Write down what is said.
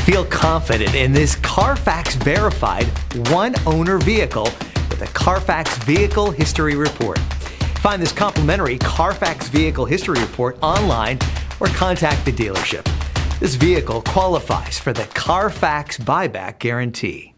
Feel confident in this Carfax verified one-owner vehicle with a Carfax Vehicle History Report. Find this complimentary Carfax Vehicle History Report online or contact the dealership. This vehicle qualifies for the Carfax Buyback Guarantee.